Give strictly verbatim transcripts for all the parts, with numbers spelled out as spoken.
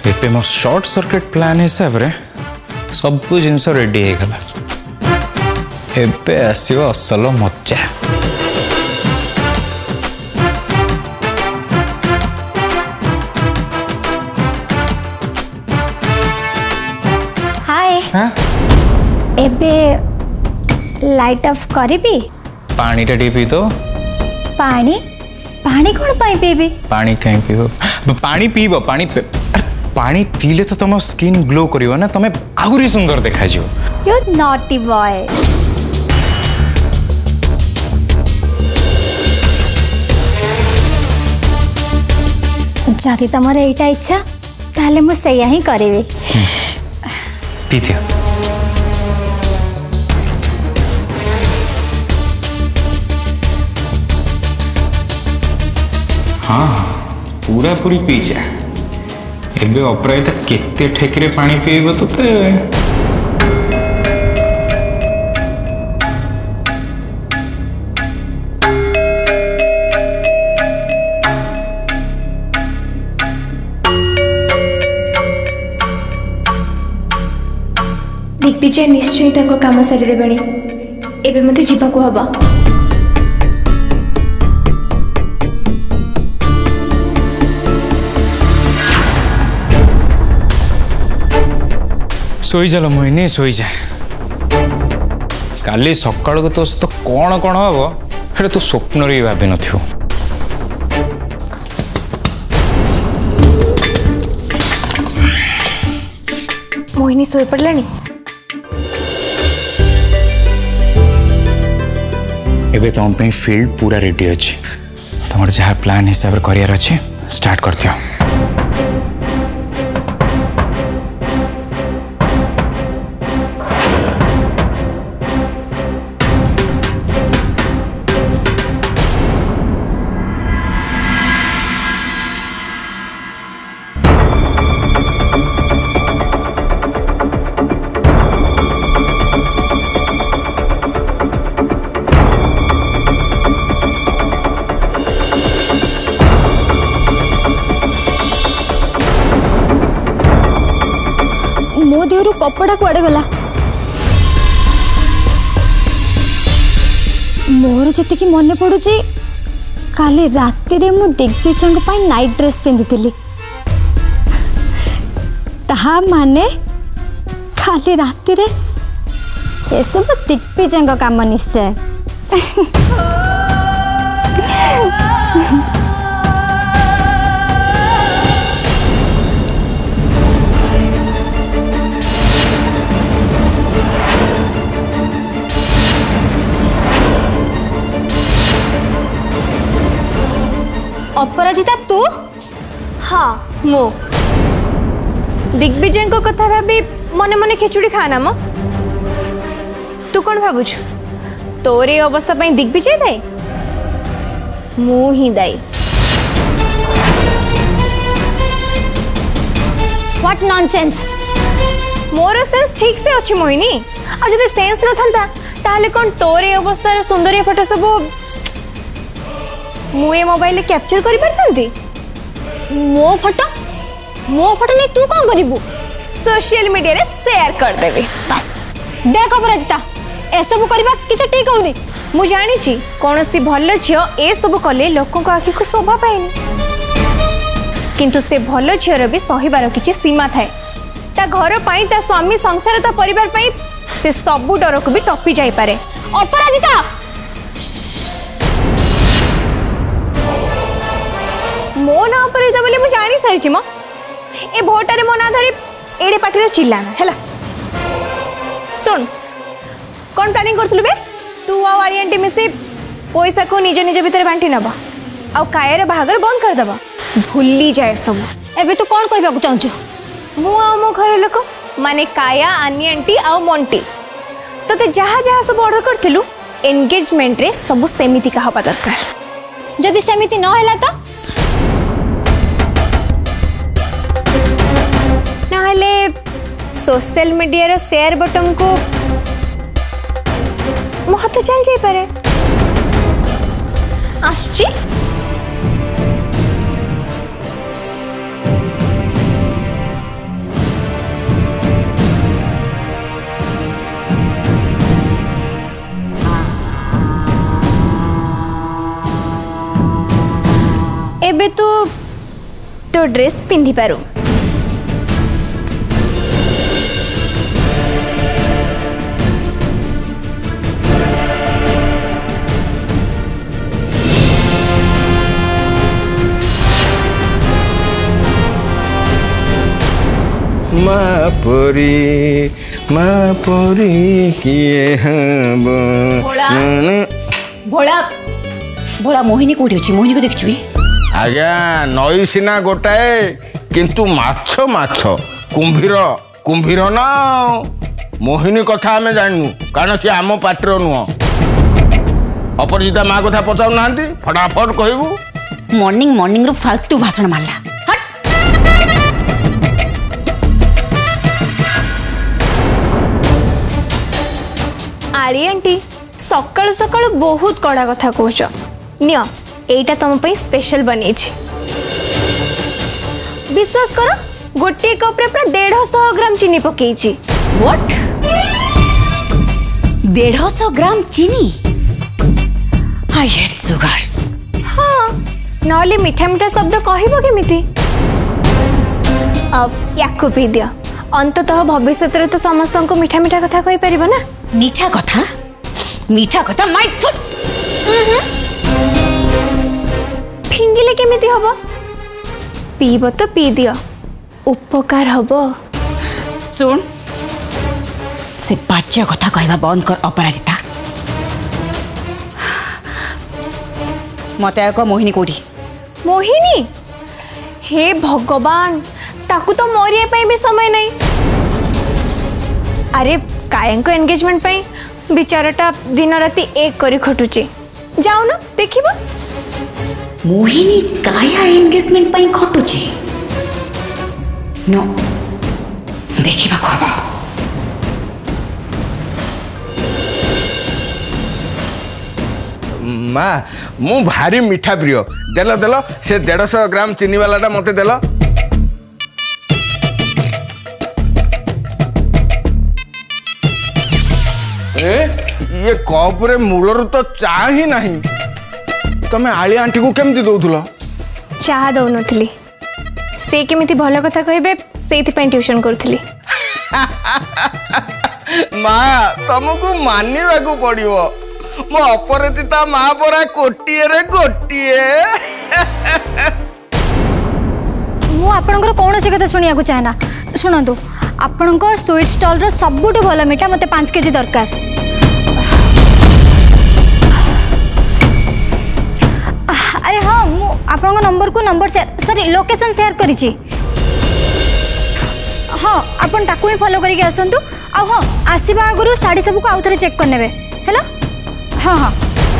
एपे मोर short circuit plan हिसाब रे सब जिनस रेडी हो गला। एबे आसीबो असल मजा। हाय। हाँ? एबे लाइट ऑफ करिबी। पानी टा पी तो पानी पानी कौन पाई पीबी? पानी कहीं पीबो पानी पीबो पानी पे, पानी पीले तो तुम स्किन ग्लो करियो ना, तुम्हें आहुरी सुंदर देखा जियो। You naughty boy. जदि तुमर एटा इच्छा ताले मु सैया ही करेबे। पीथिया हाँ पूरा पूरी पी जा। एबे अपराजिता केते ठेकरे पानी पीब तोते। दिग्विजय निश्चय ताको काम सारी देबेणी। एबे मते जीवाको हबा। सोई चल मोहिनी सोई जा। काली सकाल को तो सहित कौन कौन हम से तू स्वप्न भी भाव न। मोहिनी सोई पड़लानी। एबे तुम पे फील्ड पूरा रेडी अच्छे। तुम जहाँ प्लान हिसाब से करियर अच्छे स्टार्ट कर दियो। मो देहरु कपड़ा कुआडे गला? मोर जति कि मन पड़ुची काली राति रे मु दिग्विजय पाई नाइट ड्रेस पिंधिथिली। ताहा माने खाली राति रे ए सब दिग्विजय काम निश्चय। अपराजिता तू? हाँ मो दिग्विजय को कथा भाभी मने मने खिचुड़ी खाना मो। तू कौन भावुछ तोर ए अवस्था पाई दिग्विजय दाई? मु ही दाई। What nonsense. मोर सेंस ठीक से अच्छी मोहिनी। आ जदि सेंस न थांता ताले कौन तोर ए अवस्था रे सुंदरिया फोटो सब मुए मोबाइल ले कैप्चर करि परथंती? मो फोटो मो फोटो नहीं तू कौन करिबू? सोशल मीडिया रे शेयर कर देबे बस। देख अपराजिता ए सब करबा किछ ठीक होनी। मु जानी छी कोनोसी भल्ल झियो ए सब कले लोकन को आखि को शोभा पाएनी। किंतु से भल्ल झियर भी सहीबार किछि सीमा थाए। ता घर पाई ता स्वामी संसार ता परिवार पाई से सब डर को भी टपी जाई पारे। अपराजिता मो ना अपराजिता बोले मु जानी सारी छी मो। ए भोटारे मो ना धरी एडे पाटिरे चिल्लाना हैला। सुन कौन प्लानिंग करथलु बे? तू आ वारी आंटी मिसी पैसा को निज निज भीतर बांटी नबा आ कायर भागर बंद कर दबा। भूली जाए सब। एबे तू कौन कहबा को चाहछु? मु आ मो घर लोक माने काया आनी आंटी आ मोंटी तते जहा जहा सब ऑर्डर करथिलु एंगेजमेंट रे सब सेमिति का हबा दरकार। जदि सेमिति न हैला त नाले सोशल मीडिया रे शेयर बटन को महत्व चल जाई पारे। आसची एबे तू तो ड्रेस पिंधि पारू। माँ परी माँ परी किए हम भोला भोला भोला मोहिनी कोठी अछि? मोहिनी को देखछु? आज्ञा नई सिना गोटाए किंतु माछ माछ कुंभीर कुंभीर ना। मोहिनी कथा आमे जानू कारण सी आम पाटर नुह। अपराजिता माँ कथा पचाऊ ना फटाफट कहबू। मॉर्निंग मॉर्निंग रो फालतू भाषण मारला। आड़ी आंटी सकाळु सकाळु बहुत कड़ा कथा कहछ। नियो एटा तुम पे स्पेशल बनी। विश्वास कर गोटे कप रे पूरा डेढ़ सौ ग्राम चीनी पकेइछि। व्हाट? डेढ़ सौ ग्राम चीनी? I hate sugar. हाँ नले मीठा मीठा शब्द कहबो केमिति? अब याकु पी दियो। अंततः भविष्य रे तो समस्त को मीठा मीठा कथा कहि परिबो ना। मीठा कथा? मीठा कथा माय फुट। फिंगिले केमिति हबो? पीबो तो पी दियो उपकार हबो। सुन से पाच्य कथा कहबा बंद कर अपराजिता। मते को मोहिनी कोठी? मोहिनी? हे भगवान ताकू तो मोरिया पे भी समय नहीं। अरे कायंको एंगेजमेंट पे बिचाराटा दिन राति एक करी खटुची। जाओ ना देखिबो। मोहिनी काया एंगेजमेंट पे खटुची? नो देखिबा खबा। माँ मु भारी मीठा प्रिय। देलो देलो से डेढ़ सौ ग्राम चीनी वालाटा मते देलो। ए ये कप रे मूलर तो चा ही नहीं। तमे आली आंटी को केमती दउथुलो? चाह दउनथली से केमिति भलो कथा कहबे सेति पे ट्यूशन करथली। माँ तुमको मानिबा को पड़िबो। मो अपराजिता माँ परा कोटिए रे कोटिए। मु आपनकर कोनोसी कथा सुनिया को चाहना। सुनंतु आपनकर स्वीट स्टॉल रो सबुठु भलो मीठा मते पाँच केजी दरकार। अरे हाँ मु आपन नंबर को number share sorry location share करिछि। हाँ आपन ताकू ही फॉलो करिके आसंतु। आ हाँ आसीबा आगुरु साड़ी सब को आउ थरे चेक करनेबे हेलो। हाँ हाँ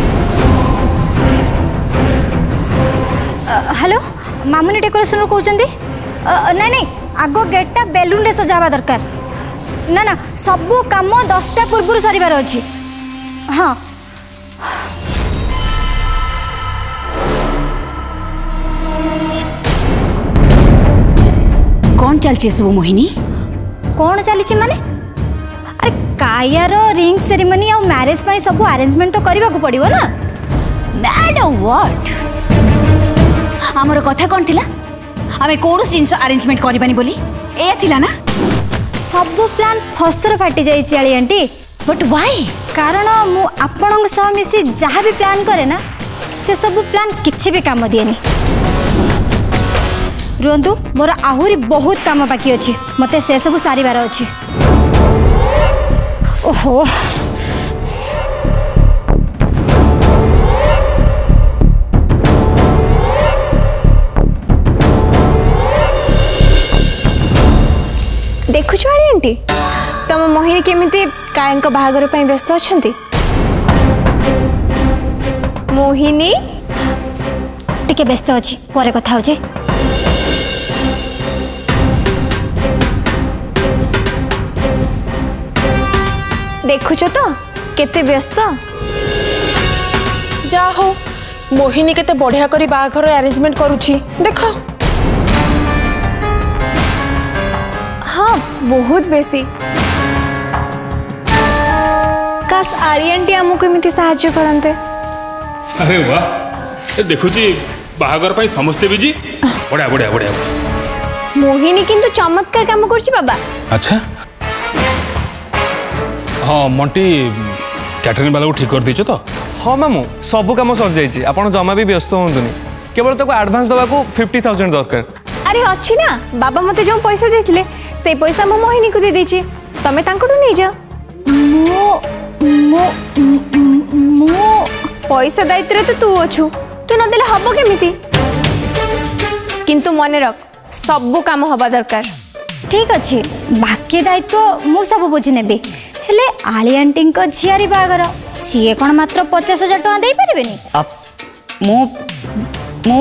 हेलो मामुनी डेकोरेशन रो कहउचंदी? नहीं नहीं आगो गेटटा बेलून रे सजावा दरकार। ना ना सबू काम दसटा पूर्व सरिबार अछि। हाँ कौन चलछि सब मोहिनी? कौन चली माने? अरे कायार रिंग सेरेमनी और मैरिज पाई सब अरेंजमेंट तो करबा को पड़िबो ना। Madam what? हमर कथा कोन थिला? आमे कोन जिंस अरेंजमेंट करबानी बोली एया थिला ना? सब प्लान फसर फाटी जाई चाली आंटी। But why? कारण मु आपनक सह मिसी जहाँ भी प्लान करे ना से सब प्लान किछि भी काम दिएनी। रुहतु मोर आहुरी बहुत काम बाकी अच्छी मते से सब सारिबार अच्छी। ओहो देखु आड़ी आंटी तुम मोहिनी केमिति कायंको बाहागर पई व्यस्त अछंती। मोहिनी टिके व्यस्त अच्छी परे कथा होचे। देखुच तो केते व्यस्त। जा हो मोहिनी केते बढ़िया करी बाहाघर अरेंजमेंट करूची देख। हाँ बहुत बेसी। आर्यन टी आमको एमती साहाय्य करते। अरे वाह देखुची बाहागर पाई समस्ते बिजी बढ़िया बढ़िया बढ़िया मोहिनी किंतु चमत्कार काम करछि बाबा। अच्छा हाँ मंटी कैटरिंग वाला को ठीक कर दीचो तो। हाँ मामू सब कम सर जाइए आप जमा भी व्यस्त हूँ केवल ताको एडवांस दवा को फिफ्टी थाउजेंड दरकार। अरे अच्छी ना बाबा मते जो पैसा देथिले से पैसा मो मोहिनी को दे देछि तमे तांकोटू नै जा। मो मो मो पैसा दायित्व रे तो तू अछु तू न देले हबो केमिति किंतु मने रख सब काम हबा दरकार। ठीक अच्छे बाकी दायित्व मु सब बुझी नेबी हेले आली आंटी को झियारी बागर सीए कौन मात्र पचास हजार टका दे परिबेनी। अब मु मु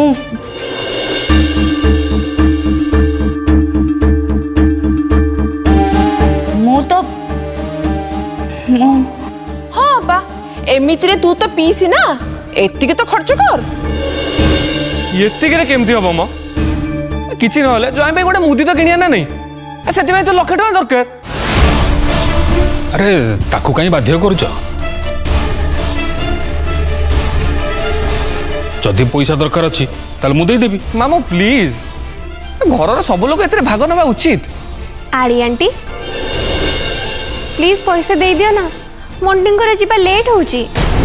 मु तो मु हाँ बा एमितिरे तू तो पीसी ना एतिके तो खर्च कर। ये केमती हम म किछि नहले जय पे गोटे मुदी तो किनिया ना नहीं से तो लक्षे टका दरकार। अरे ताकू कहीं बाध्य करुच जदि पैसा दरकार अच्छी ताल मु देदेवी। मामू प्लीज घर सब लोग एते भाग नवा उचित। आली आंटी प्लीज पैसा दे दियो ना मंडी को जीवा लेट होची।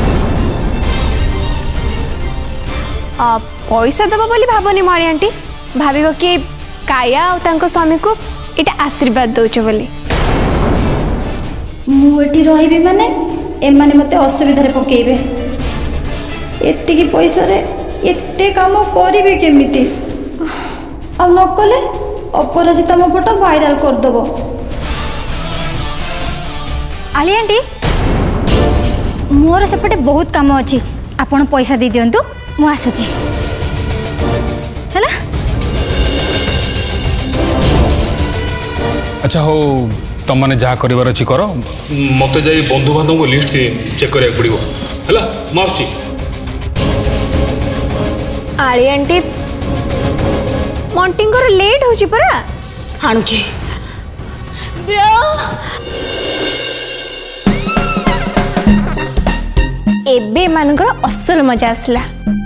आ पैसा दबा बोली भाबनी मारी आंटी भाबिबो कि काया और तांको स्वामी को इटा आशीर्वाद दोछ बोली। मु एठी रहिबी माने ए माने मते असुविधा रे पकेइबे एत्ते की पैसा रे एत्ते काम करिबे केमिति आ न कले अपराजिता मो फोटो वायरल कर दबो। आली आंटी मोर सेपटे बहुत काम अछि आपण पैसा दे दियंतु मु आसुची हैला। अच्छा हो तुम मैंने जहाँ कर कर मत जाई बंधु बांधव को लिस्ट चेक करा पड़ो है मुझे। आली आंटी मंटिंगर लेट होची परा हाणुची एबे मानकर असल मजा आसला।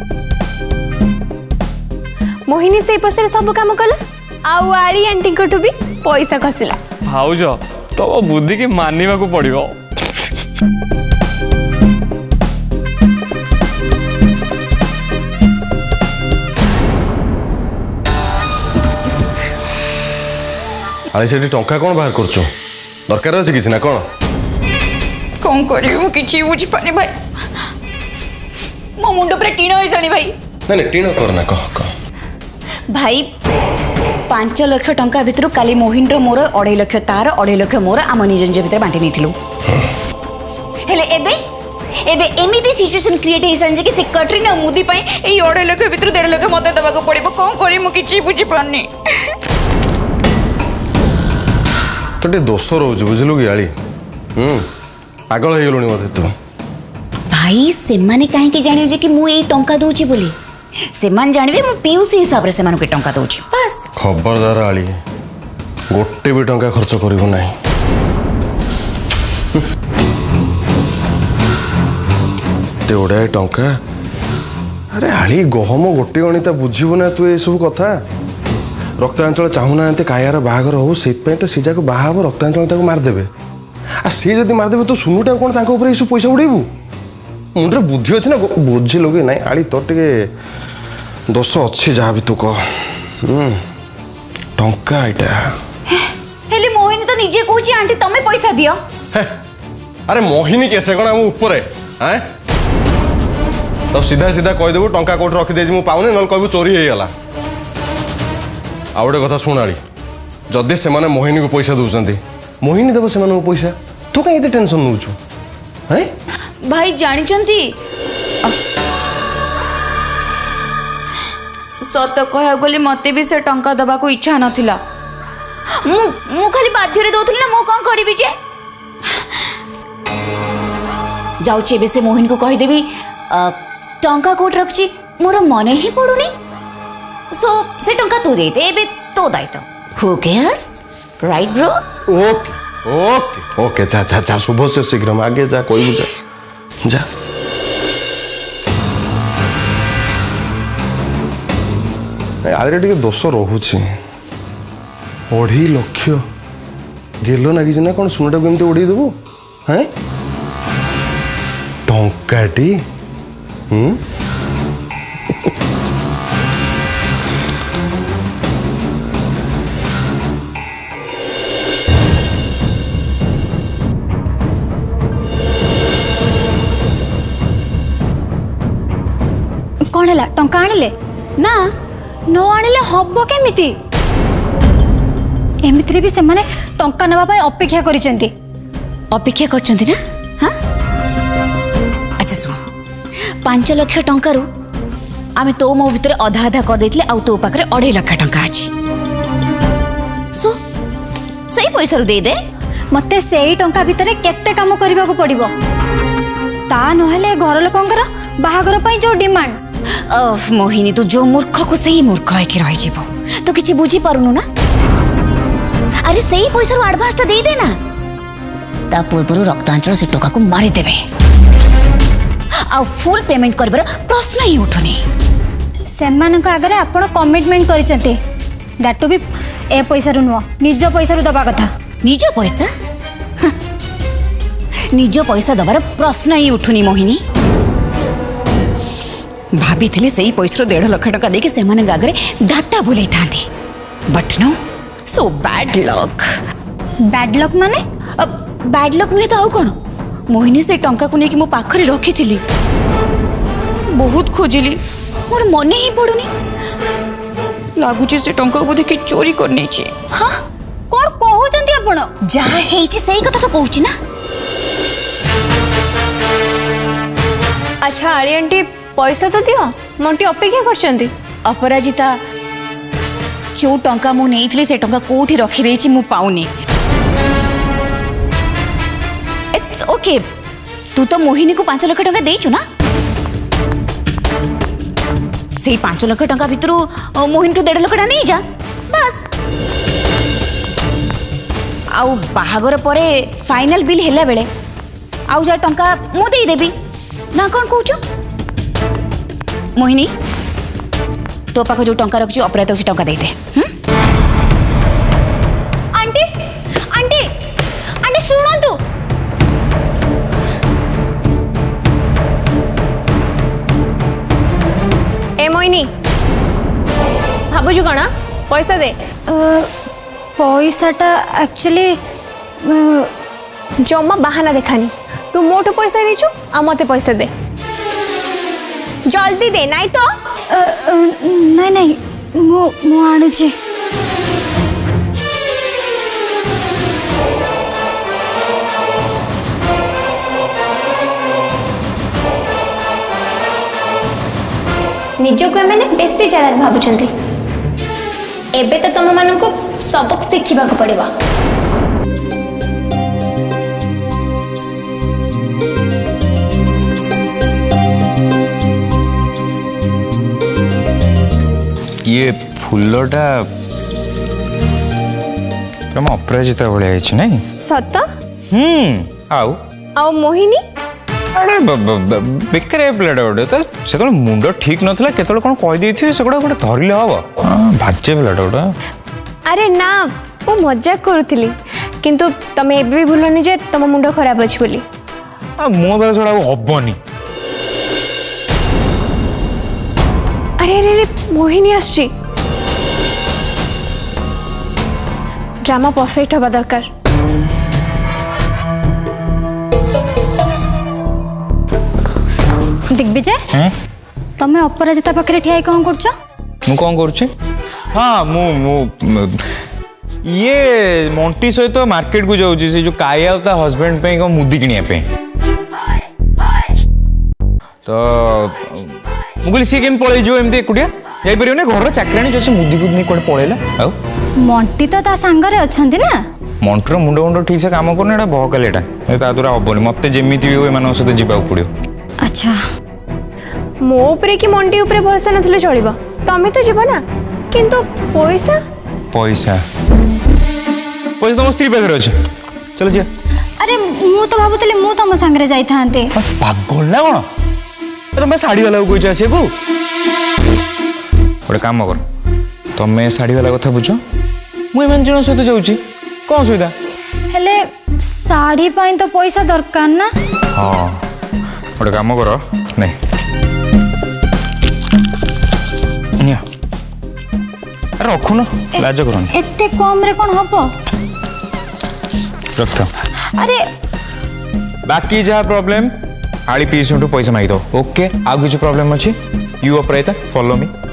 मोहिनी से पैसा सब काम कला आउ आली आंटी को भी पैसा खसिला। भाउज तो बुद्धि की मानिबा को पड़िबो। आले से टंका कौन बाहर कर दरकार अच्छे किसी ना कौन कौन करी किसी बुझी पानी भाई मो मुंड पर टीण हो सानी भाई। नहीं नहीं टीण करना कह कह भाई पांच लक्ष टंका भितर काली मोहिन रो मोर अढ़ाई लक्ष तार अढ़ाई लक्ष मोर आम निज निज भितर बांटी नहीं हेले एबे एबे एमिति सिचुएशन क्रिएट हो सन कि से कटरीना मुदी पई ए अढ़ाई लक्ष भितर डेढ़ लक्ष मते दबा को पड़िबो कोन करी मु किछि बुझी पानी। तो टे दोष रोज बुझलु कि आली हम्म पागल हो गलुनी मते तू भाई से माने काहे के जानियो जे कि मु ए टंका दोची बोली से मान जानबे मु पीयूसी हिसाब रे से मानु के टंका दोची बस। खबरदार आली गोटे भी टंका खर्च करिवो नाही ते ओडा टंका। अरे आली गहम गोटे गणिता बुझीबो ना तू ए सब कथा रक्तांचल चाहूना कायार बाहागर हो से सी जाक बाहाब रक्तांचल मारदेवे आ सी जब मारदेवे तो सुनुटा कौन तांको सब पैसा उड़ेबू मुंडे बुद्धि अच्छे ना बुझी लगे ना आली तोर टे दोष अच्छी जहाँ भी तू कह टंका हेले मोहिनी तो निजे कहूची आंटी तमे पैसा दियो। अरे मोहिनी कैसे कौन आम ऊपर तो सीधा सीधा कहीदेबू टंका कौट रखीदे मुझे पाऊनी ना कहू चोरी हो गला। आ गोटे कथा शुण आली जदि से मोहिनी को पैसा दौरान मोहिनी देव से पैसा तू कहीं टेंशन नौ हैं भाई जानी सत कह गली मत भी से टंका दबा को इच्छा नथिला मु मु खाली बाध्य दौली ना मु कौन करी जे जाऊँ एबे से मोहिनी को कहीदेवी टंका कोट रखी मोर मन ही पड़ुनी सो से टंका तू दे दे एबे तो दायित्व who cares right bro. Okay okay okay जा जा जा शुभ से शीघ्र आगे जा कोई जा जा आदि टे दोष रोचे अढ़ी लक्ष गेल नागिज ना कौन सुनटा को एमती उड़े देबू हैं टंकाटी हम्म कौन है टंका आनिले ना न आनिले हब केमिति एमितिरे भी से माने टंका नवा पाए अपेक्षा करिसेंती अपेक्षा करछंती ना हाँ अच्छा सुन पांच लक्ष टंका रु आमे तो मो भितर अधा अधा कर देथिले आ तो पाखरे अढ़ाई लाख टंका अछि सो सही पैसा रु दे दे मते सेही टंका भितर केते काम करबा को पड़िबो ता नहले घर लोकंकर बाहागर पई जो डिमांड अफ मोहिनी तू जो मूर्ख को सही मूर्ख है कि रही जीवो तो किछि बुझी पारुनु ना अरे सही पैसा रु एडवांस तो दे देना ता पूर्व रक्तांचल से टका को मारी देबे आ फुल पेमेंट करबर प्रश्न ही उठुनी सेमान को आगरे आपण कमिटमेंट करिसेंती दैट टू बी ए पैसा रु नुवा निज पैसा रु दबा कथा निज पैसा निज पैसा दबार प्रश्न ही उठुनी मोहिनी भाभी थिले सही पैसा डेढ़ लाख टका देके से माने गागरे दाता बुले थांती but no so bad luck bad luck माने अब बैड लक नुहे तो आउ कोन मोहिनी से टंका को नेकी मो पाखरे रखी थिली बहुत खोजिली मोर मने ही पड़ुनी लागुची से टंका बोधे के चोरी करने छी हां कोन कहू जंती आपण जा हेची सही कथा तो कहूची ना अच्छा आली आंटी पैसा तो दियो मोटी अपेक्षा करछंती अपराजिता जो टंका मु नेइथली से टंका कोठी रखी देछि मु पाउनी इट्स ओके तू तो मोहिनी को पांच लाख टंका देइछु ना से पांच लाख टंका भितरु मोहिनी तो डेढ़ लाख टंका नहीं जा बस आउ बाहागर परे फाइनल बिल हेला बेले आउ जा टंका मु देई देबी ना कौन कहूछु मोहिनी तो पाख जो टंका रखी अपराध उसी टंका दे दे आंटी आंटी आंटी सुनो तू ए मोहिनी भाबुजु कणा पैसा दे पैसाटा एक्चुअली जम्मा बहाना देखानी तू मोटू पैसा देछु आ मते पैसा दे जल्दी दे नहीं तो नहीं नहीं मु मु आणुची निजको मैंने बेसी चालाक भाबुचंती एबे तो तुम मानक सबक शिखा पड़ेगा ये फुलटा अपराजिता भाई नहीं सत हम्म आउ आउ मोहिनी अरे बेकार पिलाटा गोटे तो से मुंड ठीक नाला के कौन कहीदे से गोटे गोटे धरले हम भाजे पिलाटा गोटे अरे ना वो मजाक करुली किंतु तुम ए भी भूलनी जे तुम मुंड खराब अच्छी बोली मो द्वारा छोड़ा हेनी अरे अरे अरे मोहिनी आसुची ड्रामा परफेक्ट हवा दरकार दिग्विजय तमे अपराजिता पाखरे ठिया कौन करछ मु कौन करूची हाँ मु मु ये मोंटी सहित तो मार्केट को जाऊँ से जो काया ता हस्बैंड पे मुदी किनिया पे तो मुझे सी केम पळै जो एमती एकुटिया जाई परियो ने घर चाकराणी जसे मुदी बुदनी कोड पळैला आउ मोंटी तो ता संगरे अछंती ना मोंटर मुंड मुंड ठीक से काम करने एटा बहकाल एटा ए ता दूरा हबनी मते जेमिति भी होय मानन सते जीवा पड़ियो अच्छा मो ऊपर कि मोंटी ऊपर भरोसा नथिले चलिबा तमे तो जीव ना किंतु पैसा पैसा पैसा तो मो स्त्री पाखरे अछि चलो जे अरे मु तो भाबुतले मु तम संगरे जाई थांते पागल ना कोन तो मैं साड़ी वाला को कहि आसे को गोटे काम कर तुम्हें साड़ी वाला कथा बुझ मुझे जन सहित जाऊँगी कौन सुविधा हेले साड़ी पाई तो पैसा दरकार ना। हाँ गोटे काम कर नहीं रखुन लाज कर एते कम रे कौन हबो रख अरे बाकी जहाँ प्रॉब्लम आड़ी पीस पैसा मांगी दो ओके आउ किसी प्रॉब्लम अच्छी यू ऑपरेट फॉलो मी